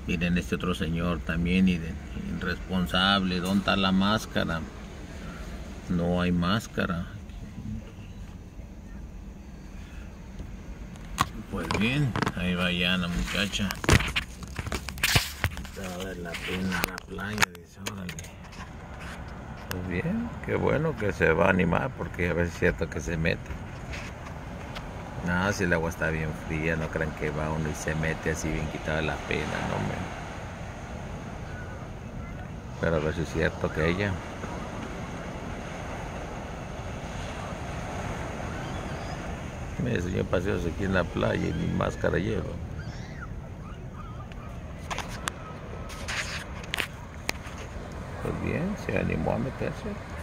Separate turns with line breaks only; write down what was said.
Miren, este otro señor también irresponsable. ¿Dónde está la máscara? No hay máscara. Pues bien, ahí va ya la muchacha. Te va a ver la pena la playa, dice, órale. Pues bien, qué bueno que se va a animar, porque a veces es cierto que se mete. No, si el agua está bien fría, no crean que va uno y se mete así bien quitada la pena, no me. Pero a veces es cierto que ella. Me enseñó paseos aquí en la playa y ni máscara llevo. Pues bien, se animó a meterse.